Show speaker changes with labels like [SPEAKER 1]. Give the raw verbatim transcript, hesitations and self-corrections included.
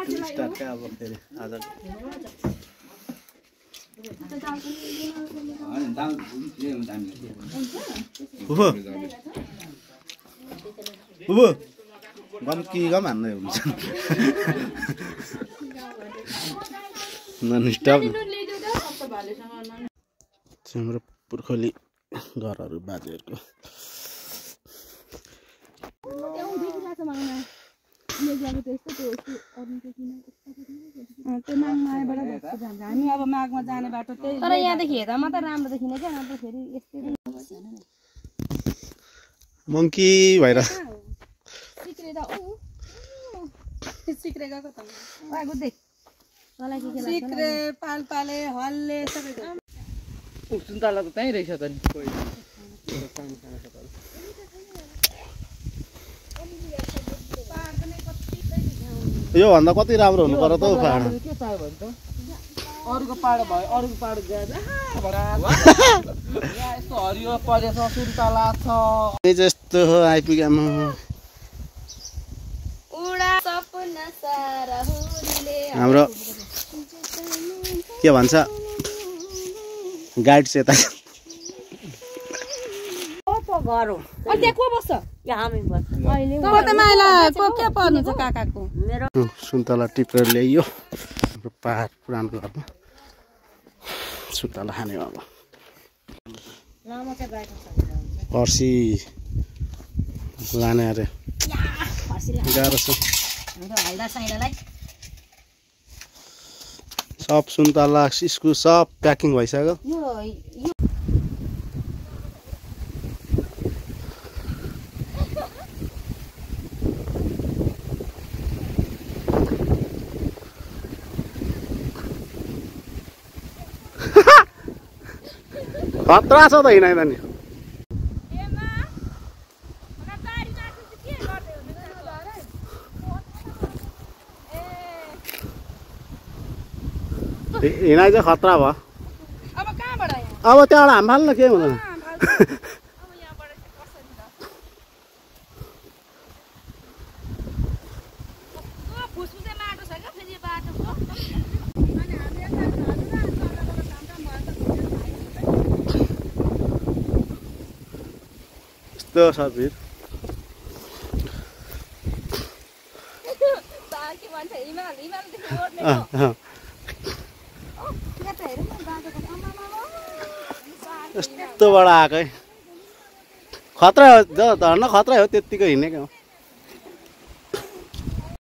[SPEAKER 1] start का अब फेरि आज बुबु बुबु गम कि गम हान्दै हुन्छ नन स्टप हाम्रो पुर्खोली घरहरू बाजेहरूको
[SPEAKER 2] हामी अब माघमा जाने बाटो त्यही तर यहाँदेखि हेर्दा मात्र राम्रो देखिने क्या नत्र फेरि यस्तै
[SPEAKER 1] मङ्की भएर
[SPEAKER 2] सिक्रेदा उ सिक्रे गएको त आ गुद्दे मलाई के के लाग्छ सिक्रे पालपाले हल्ले सबै
[SPEAKER 3] सुन्तला त त्यही रहेछ त नि
[SPEAKER 1] यो भन्दा कति राम्रो हुनु पर्यो त पाहाड
[SPEAKER 3] के चाहियो भने त अरूको पाहाड भयो अरूको पाहाड गएर यहाँ यस्तो हरियो परेछ सुन्तला छ
[SPEAKER 1] जस्तो हो आइपुग्याम हाम्रो के भन्छ गाइड सेता
[SPEAKER 2] घर हो अनि त्यहाँ को बस्छ यहाँ हामी बस्छ अहिले
[SPEAKER 3] त त माइला को के पर्नु छ काकाको
[SPEAKER 1] मेरो सुन्तला टिपेर ल्याइयो हाम्रो पाहाड पुरानो घरमा सुन्तला खाने अब पर्सि लाने अरे गाह्रो छ सब सुन्तला इस्कुस सब प्याकिङ भइसक्यो खतरा छ त हिँडाइदा नि हिँडाइ चाहिँ खतरा भयो
[SPEAKER 2] अब कहाँबाट
[SPEAKER 1] अब त्यहाँबाट हाम फाल्न के हुँदैन यस्तो छ भिड यस्तोबाट आएकै खतरा हो झर्न खतरा हो त्यत्तिकै हिँडेको